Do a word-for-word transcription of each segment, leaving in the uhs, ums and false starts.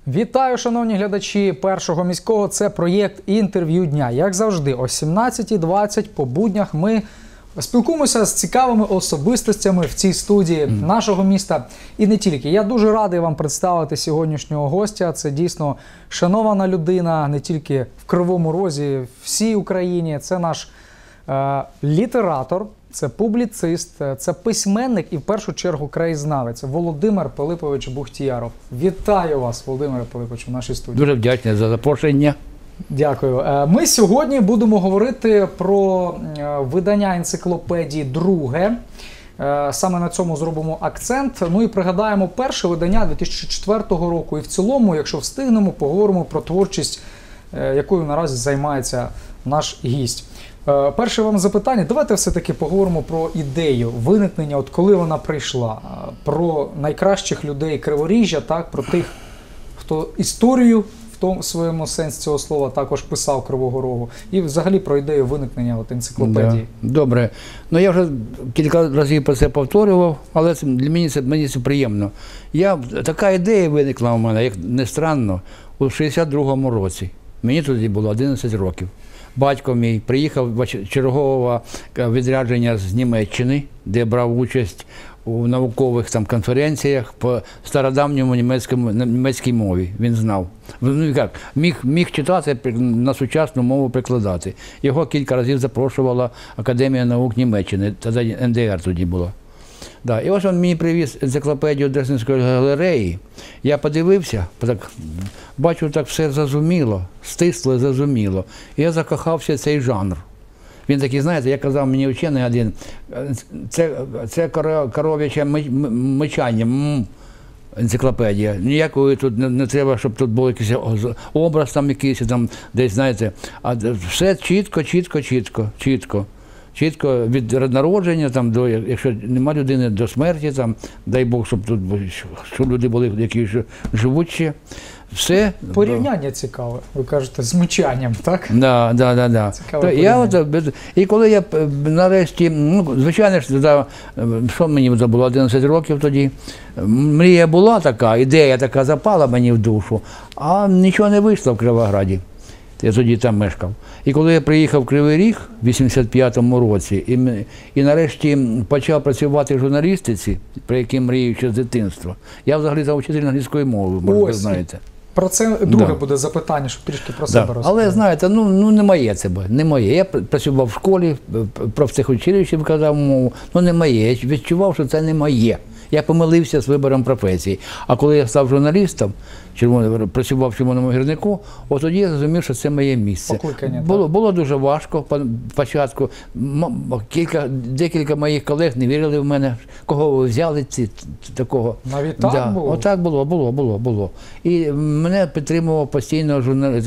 Вітаю, шановні глядачі Першого міського. Це проєкт «Інтерв'ю дня». Як завжди, о сімнадцятій двадцять по буднях ми спілкуємося з цікавими особистостями в цій студії mm. нашого міста. І не тільки. Я дуже радий вам представити сьогоднішнього гостя. Це дійсно шанована людина не тільки в Кривому Розі, всій Україні. Це наш е, літератор, це публіцист, це письменник і в першу чергу краєзнавець Володимир Пилипович Бухтіяров. Вітаю вас, Володимире Пилиповичу, в нашій студії. Дуже вдячний за запрошення. Дякую. Ми сьогодні будемо говорити про видання енциклопедії «Друге». Саме на цьому зробимо акцент. Ну і пригадаємо перше видання дві тисячі четвертого року. І в цілому, якщо встигнемо, поговоримо про творчість, якою наразі займається наш гість. Перше вам запитання. Давайте все-таки поговоримо про ідею виникнення, от коли вона прийшла. Про найкращих людей Криворіжжя, так, про тих, хто історію в тому своєму сенсі цього слова також писав Кривого Рогу. І взагалі про ідею виникнення от енциклопедії. Да. Добре. Ну я вже кілька разів про це повторював, але це, для мене це, мені це приємно. Я, така ідея виникла у мене, як не странно, у шістдесят другому році. Мені тоді було одинадцять років. Батько мій приїхав чергового відрядження з Німеччини, де брав участь у наукових там конференціях по стародавньому німецькому, німецькій мові. Він знав. Ну, як, міг, міг читати, на сучасну мову прикладати. Його кілька разів запрошувала Академія наук Німеччини, тоді ен де ер тоді було. Да. І ось він мені привіз енциклопедію Дрезденської галереї. Я подивився, так, бачу, так все зрозуміло, стисло, зрозуміло. І я закохався в цей жанр. Він такий, знаєте, як казав мені вчений один, це, це коров'яче мичання, енциклопедія. Ніякої тут не, не треба, щоб тут був якийсь образ там якийсь, там, десь, знаєте, а все чітко, чітко, чітко, чітко. Чітко від народження, там, до, якщо нема людини, до смерті, там, дай Бог, щоб тут щоб люди були, які живучі. Все. Порівняння цікаве, ви кажете, з мичанням, так? Да, да, да, да. То я от, і коли я нарешті, ну, звичайно ж, да, що мені було, одинадцять років тоді, мрія була така, ідея така запала мені в душу, а нічого не вийшло в Кривограді. Я тоді там мешкав. І коли я приїхав в Кривий Ріг в вісімдесят п'ятому році і, і нарешті почав працювати в журналістиці, про які мрію ще з дитинства, я взагалі за вчитель англійської мови, може, ви знаєте. Про це друге да. буде запитання, щоб трішки про да. себе розповідати. Але, знаєте, ну, ну не моє це, не моє. Я працював в школі, в профтехучилищі викладав мову, ну не моє. Я відчував, що це не моє. Я помилився з вибором професії. А коли я став журналістом, червоно, працював в Червоному гірнику, от тоді я зрозумів, що це моє місце. Було, було дуже важко спочатку. Кілька, декілька моїх колег не вірили в мене, кого ви взяли ці, такого. Навіть так да. було? Отак було, було, було, було. І мене підтримував постійно журнал...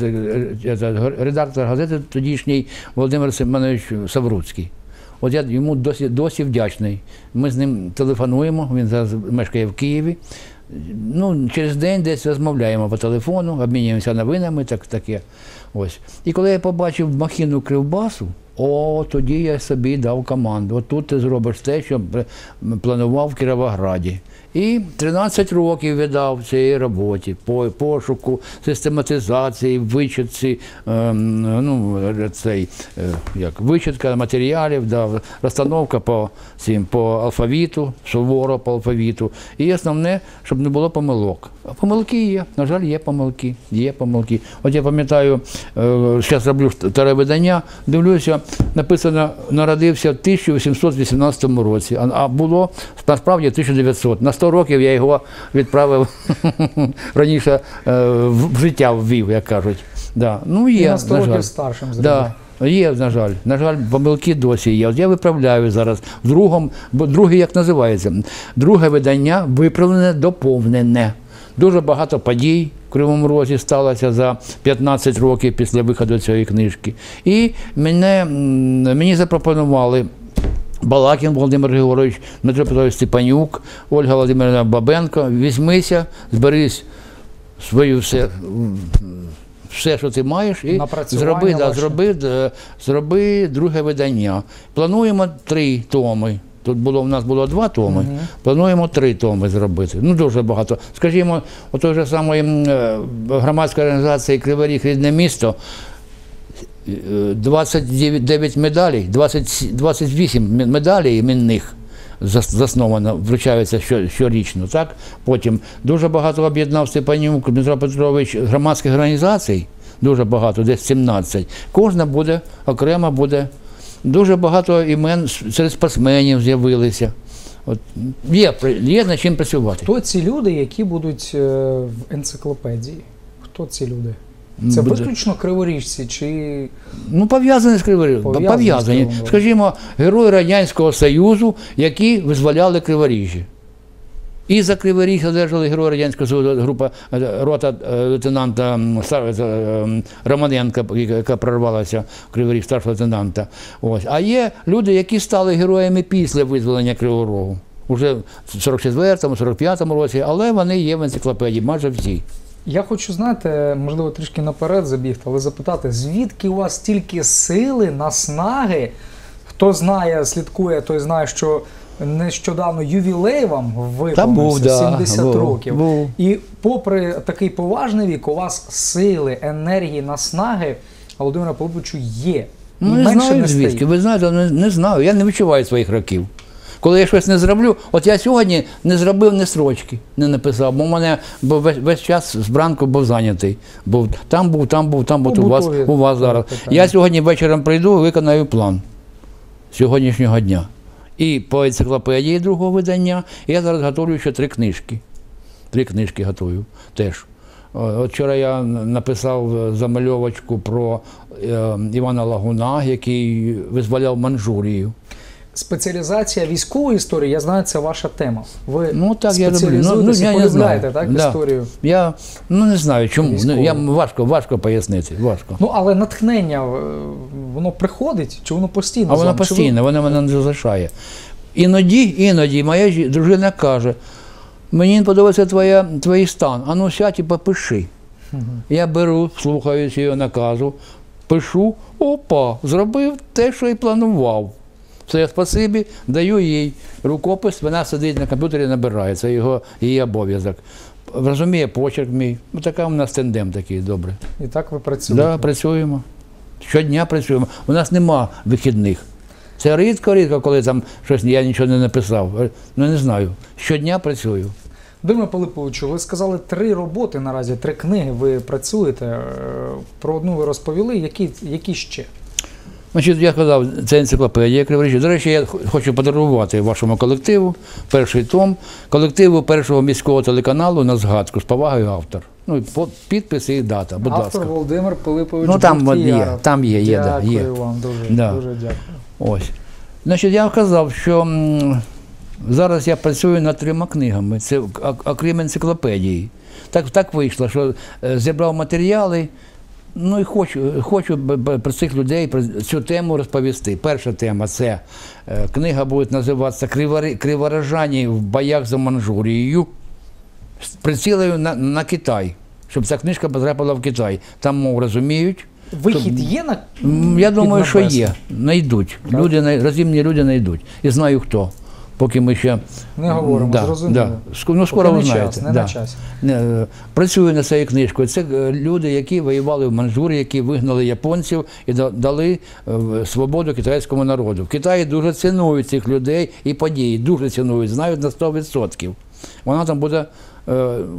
редактор газети тодішній Володимир Семенович Савруцький. От я йому досі, досі вдячний. Ми з ним телефонуємо, він зараз мешкає в Києві. Ну, через день десь розмовляємо по телефону, обмінюємося новинами, так, таке. Ось. І коли я побачив махіну Кривбасу, о, тоді я собі дав команду. От тут ти зробиш те, що планував в Кіровограді. І тринадцять років віддав цій роботі, пошуку, систематизації, вичитці, е, ну, цей, е, як, вичитка матеріалів, да, розстановка по, цим, по алфавіту, суворо по алфавіту. І основне, щоб не було помилок. А помилки є, на жаль, є помилки, є помилки. От я пам'ятаю, е, зараз роблю старе видання, дивлюся, написано, народився в тисяча вісімсот вісімнадцятому році, а, а було насправді тисяча дев'ятсот. На сто років я його відправив раніше в життя ввів, як кажуть. Да. Ну, є, і на сто на років жаль. старшим зробив. Да. Є, на жаль. На жаль, помилки досі є. От я виправляю зараз. В другому, бо друге, як називається? Друге видання виправлене, доповнене. Дуже багато подій в Кривому Розі сталося за п'ятнадцять років після виходу цієї книжки. І мене, мені запропонували Балакін Володимир Григорович, Дмитро Петрович Степанюк, Ольга Володимирівна Бабенко, візьмися, зберись свою все, все, що ти маєш, і зроби, да, зроби, зроби друге видання. Плануємо три томи. Тут було, у нас було два томи, Мгм. плануємо три томи зробити. Ну, дуже багато. Скажімо, у той же самої е, громадської організації «Кривий Ріг. Рідне місто» е, двадцять дев'ять медалей, двадцять, двадцять вісім медалей іменних зас- засновано, вручаються що- щорічно. Так? Потім дуже багато об'єднав Степанюк Дмитро Петрович громадських організацій, дуже багато, десь сімнадцять. Кожна буде, окремо буде. Дуже багато імен серед спортсменів з'явилися. От, є, є над чим працювати. Хто ці люди, які будуть е, в енциклопедії? Хто ці люди? Це Буде- виключно криворіжці чи Ну, пов'язані з Кривим Рогом. Пов'язані з Пов'язані. Кривим Рогом. Скажімо, герої Радянського Союзу, які визволяли Криворіжжя. І за Кривий Ріг одержали герої Радянського Союзу, група е, рота е, лейтенанта м, стар- е, Романенка, яка прорвалася в Кривий Ріг, старшого лейтенанта. Ось. А є люди, які стали героями після визволення Кривого Рогу. Уже в сорок четвертому, сорок п'ятому році, але вони є в енциклопедії, майже всі. я хочу знати, можливо, трішки наперед забігти, але запитати, звідки у вас стільки сили, наснаги? Хто знає, слідкує, той знає, що нещодавно ювілей вам Та був, виповнився, да, сімдесят був, років. був. І попри такий поважний вік, у вас сили, енергії, наснаги Володимира Пилиповичу є. І Ну, не менше знаю не звідки. стає. Ви знаєте, не, не знаю. Я не відчуваю своїх років. Коли я щось не зроблю, от я сьогодні не зробив ні строчки, не написав, бо в мене був весь, весь час збранку був зайнятий. Був, там був, там був, там був, у вас, Побутові у вас зараз. питання. Я сьогодні вечором прийду і виконаю план сьогоднішнього дня. І по енциклопедії другого видання, і я зараз готую ще три книжки. Три книжки готую теж. От вчора я написав замальовочку про е, Івана Лагуна, який визволяв Манчжурію. Спеціалізація військової історії, я знаю, це ваша тема. Ви Ну так я люблю. Ну, ну, спеціалізуєтеся, я не полюбляєте, знаю. так, Да. історію? Я ну не знаю чому. Військово. Ну, я важко, важко пояснити. Важко. Ну, але натхнення, е, воно приходить, чи воно постійно? А з вона вами? Чи ви- постійно, вона мене не залишає. Іноді, іноді моя жі- дружина каже: мені не подобається твоя, твій стан, а ну сядь і попиши. Я беру, слухаюсь її наказу, пишу, опа, зробив те, що і планував. Все, спасибі, даю їй рукопис, вона сидить на комп'ютері і набирає, це його, її обов'язок. Розуміє почерк мій. Ну, така у нас тендем такий, добре. І так ви працюєте. Да, працюємо. Щодня працюємо. У нас нема вихідних. Це рідко-рідко, коли там щось я нічого не написав. Ну не знаю. Щодня працюю. Володимире Пилиповичу, ви сказали три роботи наразі, три книги ви працюєте. Е, Про одну ви розповіли, які, які ще? Значить, я казав, це енциклопедія Криворіжжя. До речі, я хочу подарувати вашому колективу перший том, колективу першого міського телеканалу на згадку з повагою автор. Ну, і по- підпис і дата, будь Автор ласка. Володимир Пилипович Ну, там от Бухтіяров. є, там є, є, да, Дякую є. вам, дуже, Да. дуже дякую. Ось. Значить, я казав, що м, зараз я працюю над трьома книгами, це о- окрім енциклопедії. Так, так вийшло, що е, зібрав матеріали, ну і хочу, хочу б- б- про цих людей про цю тему розповісти. Перша тема – це е, книга буде називатися «Кривори- «Криворожані в боях за Манчжурією» з прицілою на, на Китай, щоб ця книжка потрапила в Китай. Там мов розуміють. Вихід є на М, Я думаю, що піднаписано? є. Найдуть. Так. Люди, най- розумні люди знайдуть. І знаю хто. Поки ми ще Не говоримо, да, зрозуміло. да. Ск- Ну, скоро Поки ви не знаєте. час, не да. на часі. Не, е, Працюю над цією книжкою. Це е, люди, які воювали в Манчжурі, які вигнали японців і да- дали е, в- свободу китайському народу. В Китаї дуже цінують цих людей і події, дуже цінують, знають на сто відсотків. Вона там буде е,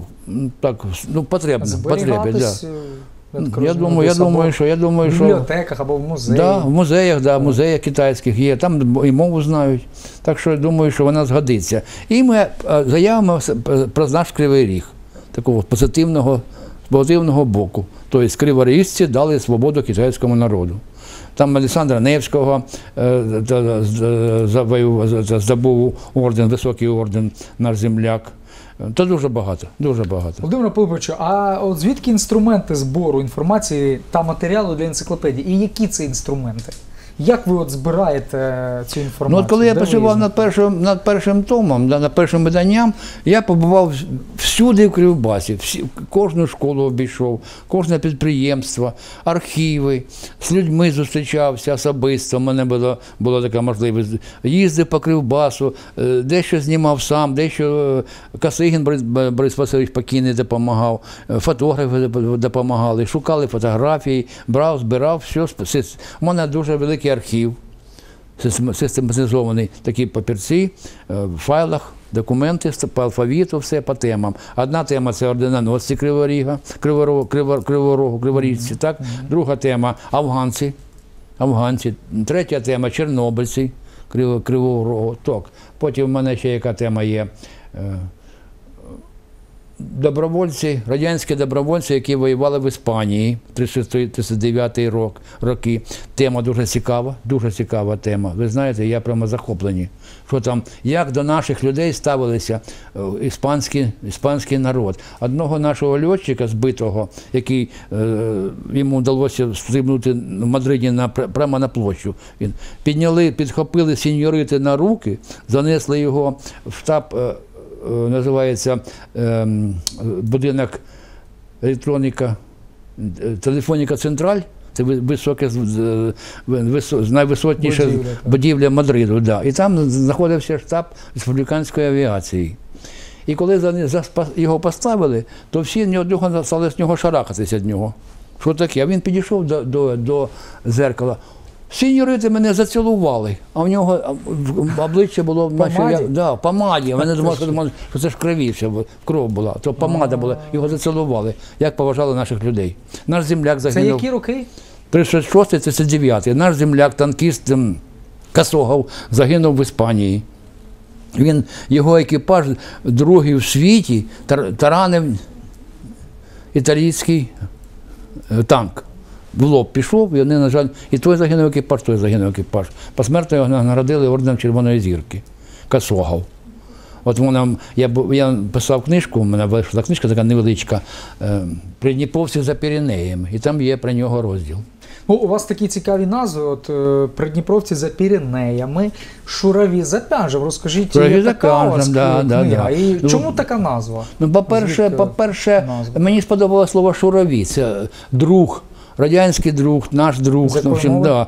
м, так, ну, потрібна. потрібна да. Зберігатись, е, я так Я розумію, думаю, я десь або думаю, що я думаю, в що бібліотеках або в музеї. да, в музеях, да, в музеях китайських є, там і мову знають. Так що я думаю, що вона згодиться. І ми е, заявимо с- п- про наш Кривий Ріг, такого позитивного, з позитивного боку. Тобто криворіжці дали свободу китайському народу. Там Олександра Невського е, та- з- завоював- з- здобув орден, високий орден, наш земляк. Та дуже багато, дуже багато. Володимире Пилиповичу, а от звідки інструменти збору інформації та матеріалу для енциклопедії? І які це інструменти? Як ви от збираєте цю інформацію? Ну, от коли я Де ви працював її над першим, над першим томом, да, над першим виданням, я побував всюди в Кривбасі, всі, кожну школу обійшов, кожне підприємство, архіви, з людьми зустрічався особисто, у мене була, була така можливість. Їздив по Кривбасу, дещо знімав сам, дещо Косигін Борис, Борис Васильович покійний допомагав, фотографи допомагали, шукали фотографії, брав, збирав, все. У мене дуже великий архів, систематизований, такі папірці, в файлах, документи по алфавіту, все по темам. Одна тема – це орденоносці Криворіга, Криворогу, Криворогу, Криворіжці, так? Друга тема – афганці, афганці. Третя тема – чорнобильці, Криворогу, так. Потім в мене ще яка тема є – добровольці, радянські добровольці, які воювали в Іспанії, тридцять шостий — тридцять дев'ятий рок, роки. Тема дуже цікава, дуже цікава тема. Ви знаєте, я прямо захоплені. Що там, як до наших людей ставилися іспанський, іспанський народ. Одного нашого льотчика збитого, який е, йому вдалося стрибнути в Мадриді на, прямо на площу, він підняли, підхопили сеньорити на руки, занесли його в штаб, е, називається е, будинок електроніка, телефоніка Централь, це високе, найвисотніша будівля, будівля Мадриду. Да. І там знаходився штаб республіканської авіації. І коли його поставили, то всі ні одного стали з нього шарахатися від нього. Що таке? А він підійшов до, до, до зеркала. Сеньорити мене зацілували, а в нього обличчя було наче, да, в помаді. Вони думали, що це ж кровіше, кров була, то помада була, його зацілували. Як поважали наших людей. Наш земляк загинув. Це які роки? тридцять шостий — тридцять дев'ятий. Наш земляк, танкіст Косогов, загинув в Іспанії. Він, його екіпаж, другий в світі, таранив італійський танк. В лоб пішов, і вони, на жаль, і той загинув екіпаж, той загинув екіпаж. Посмертно його наградили орденом Червоної зірки. Косогов. От вона, я, я писав книжку, у мене вийшла книжка така невеличка, «Придніпровці за Піренеями», і там є про нього розділ. Ну, у вас такі цікаві назви, от «Придніпровці за Піренеями», «Шураві за Пянжем». Розкажіть, є така у вас да, книга? Да, да. І ну, чому така назва? Ну, по-перше, по-перше, мені сподобалося слово «шураві». Це друг. Радянський друг, наш друг, в общем, да,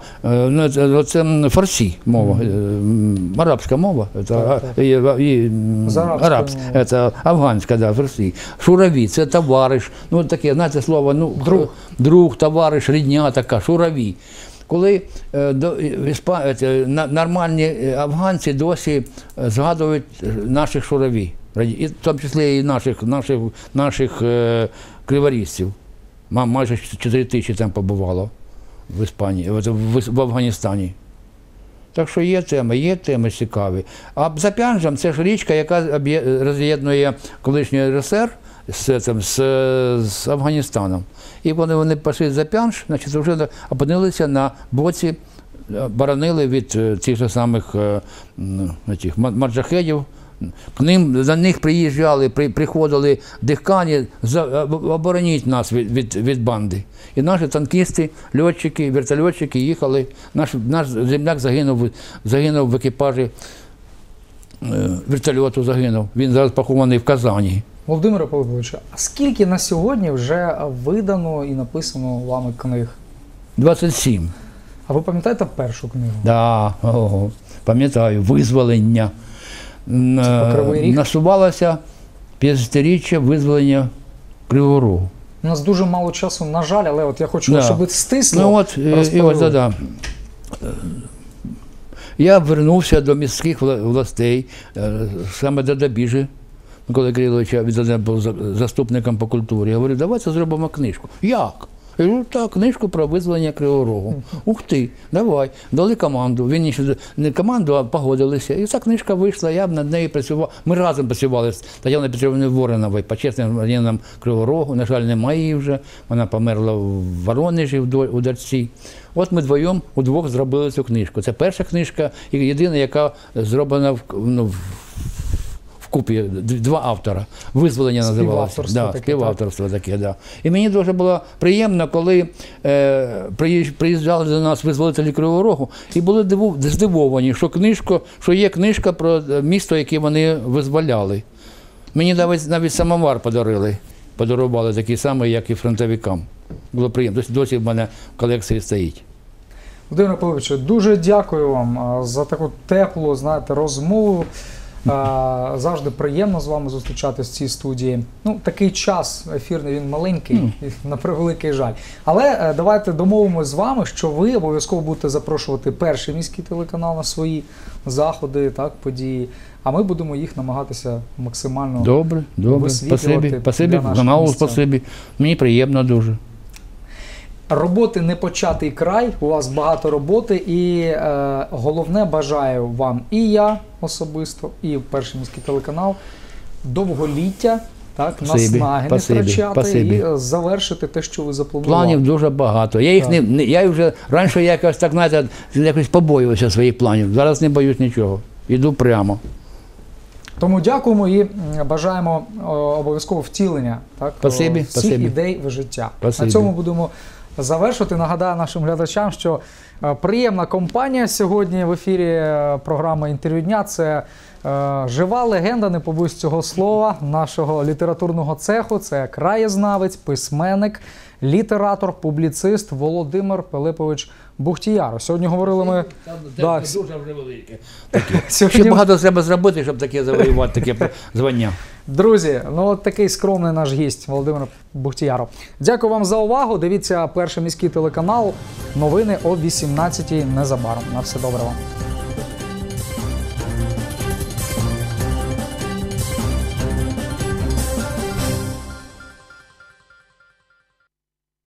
це фарсі мова, mm. арабська мова, це, і, і, арабська, це афганська, да, фарсі. Шураві, це товариш, ну таке, знаєте, слово, ну, друг, друг, товариш, рідня така, шураві. Коли е, до, е, нормальні афганці досі згадують наших шураві, і в тому числі і наших, наших, наших е, криворіжців. Майже чотири тисячі там побувало в Іспанії, в, в Афганістані. Так що є теми, є теми цікаві. А за Пянжем це ж річка, яка роз'єднує колишній ер ес ер з, з, з Афганістаном. І вони, вони пішли за Пянж, значить, вже опинилися на боці, боронили від цих же самих цих, маджахедів. К ним, за них приїжджали, при, приходили дихкані, обороніть нас від, від, від банди. І наші танкісти, льотчики, вертольотчики їхали. Наш, наш земляк загинув, загинув в екіпажі е, вертольоту, загинув. Він зараз похований в Казані. Володимире Пилиповичу, а скільки на сьогодні вже видано і написано вами книг? двадцять сім. А ви пам'ятаєте першу книгу? Так, да, пам'ятаю, «Визволення». Насувалося п'ятдесятиріччя визволення Кривого Рогу. У нас дуже мало часу, на жаль, але от я хочу, да. щоб ви стисло ну, от, і от, да, да. Я вернувся до міських властей, саме до Добіжі, Миколи Кириловича, він був заступником по культурі. Я говорю, давайте зробимо книжку. Як? Я кажу, так, книжку про визволення Кривого Рогу. Ух ти, давай. Дали команду. Він не команду, а погодилися. І ця книжка вийшла, я над нею працював. Ми разом працювали з Тетяною Петрівною Вороновою, почесним громадянином Кривого Рогу. На жаль, немає її вже. Вона померла в Воронежі, у Дарці. От ми вдвоєм, удвох зробили цю книжку. Це перша книжка, і єдина, яка зроблена в, ну, вкупі, два автора. Визволення називалося. Співавторство Да, таке, співавторство таке, да. І мені дуже було приємно, коли е, приїжджали до нас визволителі Кривого Рогу і були диву, здивовані, що книжка, що є книжка про місто, яке вони визволяли. Мені навіть, навіть самовар подарили, подарували такий самий, як і фронтовикам. Було приємно. Досі в мене в колекції стоїть. Володимир Пилипович, дуже дякую вам за таку теплу, знаєте, розмову. Завжди приємно з вами зустрічатися в цій студії. Ну, такий час ефірний, він маленький, mm. на превеликий жаль. Але давайте домовимося з вами, що ви обов'язково будете запрошувати Перший міський телеканал на свої заходи, так, події. А ми будемо їх намагатися максимально добре, добре. висвітлювати. Спасибі, спасибі, каналу спасибі. Мені приємно дуже. Роботи не початий край, у вас багато роботи, і е, головне, бажаю вам і я особисто, і Перший міський телеканал довголіття, так, спасибі, наснаги спасибі, не втрачати спасибі. І завершити те, що ви запланували. Планів дуже багато. Я їх не, не, я вже раніше якось так, знаєте, якось побоювався своїх планів. Зараз не боюсь нічого. Іду прямо. Тому дякуємо і бажаємо обов'язково втілення, так, спасибі, всіх спасибі. ідей в життя. Спасибі. На цьому будемо завершувати. Нагадаю нашим глядачам, що приємна компанія сьогодні в ефірі програми «Інтерв'ю дня». Це е, жива легенда, не побоюсь цього слова, нашого літературного цеху. Це краєзнавець, письменник, літератор, публіцист Володимир Пилипович Бухтіяров. Сьогодні говорили ми... Це дуже вже велике. Сьогодні... Ще багато треба зробити, щоб таке завоювати, таке звання. Друзі, ну от такий скромний наш гість Володимир Бухтіяров. Дякую вам за увагу. Дивіться Перший міський телеканал. Новини о вісімнадцятій незабаром. На все добре вам.